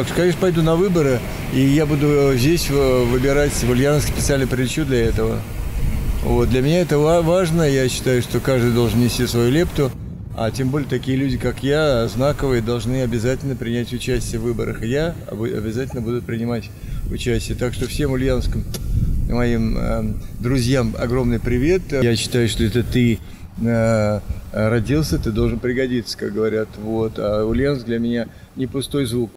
Конечно, пойду на выборы, и я буду здесь выбирать, в Ульяновске специально прилечу для этого. Вот. Для меня это важно, я считаю, что каждый должен нести свою лепту, а тем более такие люди, как я, знаковые, должны обязательно принять участие в выборах. И я обязательно буду принимать участие. Так что всем ульяновским моим друзьям огромный привет. Я считаю, что это ты родился, ты должен пригодиться, как говорят. Вот. А Ульяновск для меня не пустой звук.